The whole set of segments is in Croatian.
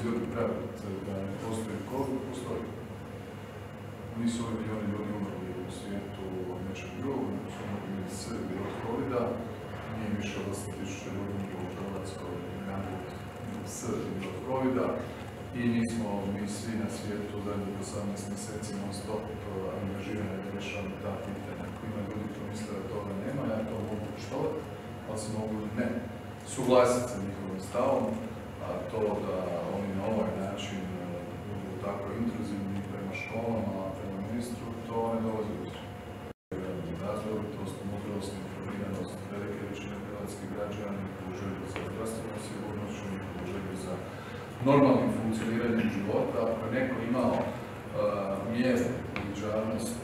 ljudi praviti da ne postoji COVID, postoji. Nisu ovi milijoni ljudi umrli u svijetu od nečeg drugog, su umrli Srbi od COVID-a, nije više od 8.000 ljudi u Hrvatskoj naput Srbi od COVID-a i nismo mi svi na svijetu zadnjih 18 mjeseci non stop angažirani da rješavamo ta pitanja. Ako ima ljudi koji misle da toga nema, ja to mogu poštovati, ali se mogu ne suglasiti sa njihovim stavom, a to da oni na ovaj način budu tako intruzivni prema školama, prema ministru, to ne dolazi u razvoj, to su mudrost, informiranost, velike većine hrvatskih građana, u želju za zdravstvenom sigurnošću, u želju za normalnim funkcioniranjem života. Ako je neko imao mjere uviđavnosti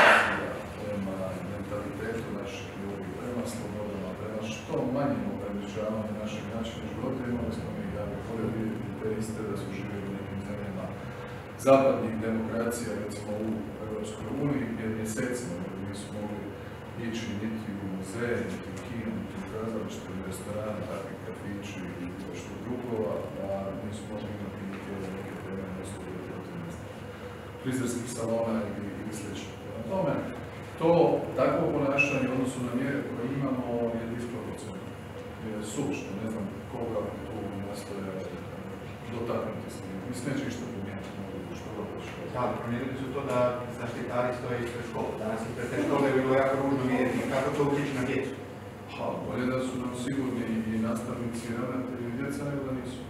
prema mentalitetu naših ljudi, prema slobodama, prema što manjem ograničavanju našeg načina života, imali smo mi, ja bih volio vidjeti te iste da su živjeli u nekim zemljama zapadnih demokracija, recimo u Europskoj uniji, gdje mjesecima nisu mogli ići niti u muzeje, niti u kino, niti u kazalište, u restorane, takvi kafići i bilo što drugo, a nisu mogli imati niti neke temeljne usluge protiv frizerskih salona ili slično. Na tome, to takvo ponašanje u odnosu na mjere koje imamo je disproporcionalno. Je suvišno, ne znam koga tu nastoje dotaknuti se. Mislim, neće ništa promijeniti, što god hoće. Da, promijenili su to da zaštitari stoje ispred škole. Danas i pred te škole je bilo jako ružno vidjeti kako to utječe na djecu. Bolje da su nam sigurni i nastavnici i ravnatelji i djeca nego da nisu.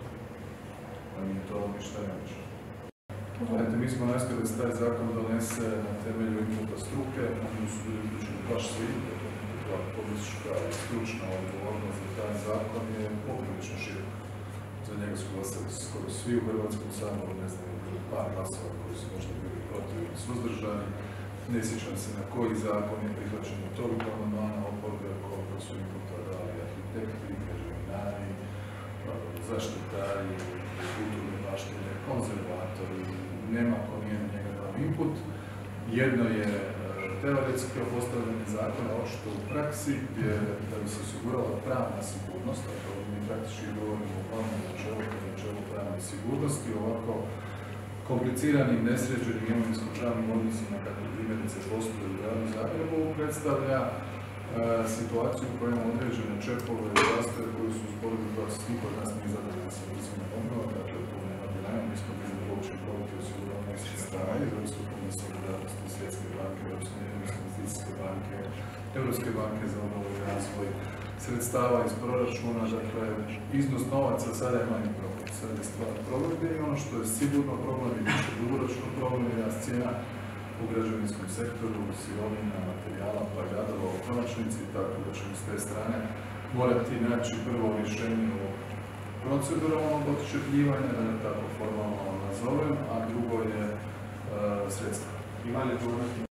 Pa nije to ništa nemoćno. Gledajte, mi smo nastavili da se taj zakon donese na temelju inputa struke, na nju su bili uključeni baš svi, ta politička i stručna odgovornost za taj zakon je poprilično širok. Za njega su glasali skoro svi u Hrvatskom saboru, ne znam, par glasova koji su možda bili protiv ili suzdržani. Ne sjećam se na koji zakon je prihvaćen od toliko amandmana oporbe koliko su inputa dali arhitekti, građevinari, zaštitari, kulturne baštine, konzervatori, nema ko nije na njega dao input. Jedno je teoretski postavljanje zakona očito u praksi, gdje da bi se osigurala pravna sigurnost, a to mi praktički govorimo o pravnom načelu pravne sigurnosti, ovako kompliciranim, nesređenim imovinsko-pravnim odnosima, kako primjerice postoje u gradu Zagrebu, predstavlja situaciju u kojoj imamo određene čepove i zastoje koji su zbogli da svih od nas nije zadovoljni sa izmjenom obnova, dakle tu nema dilema, mi smo bili uopće politike osiguranja sredstava iz Europskog fonda solidarnosti, Svjetske banke, Europske investicijske banke, Europske banke za obnovu i razvoj, sredstava iz proračuna, dakle iznos novaca sada je manji problem, sad je stvar provedbe i ono što je sigurno problem i više dugoročno problem je rast cijena u građevinskom sektoru, sirovina, materijala, pa i radova u konačnici, tako da ćemo s te strane morati naći prvo rješenje o proceduralnom odčepljivanja, da ne tako formalno nazovem, a drugo je sredstva. Ima li odgovornosti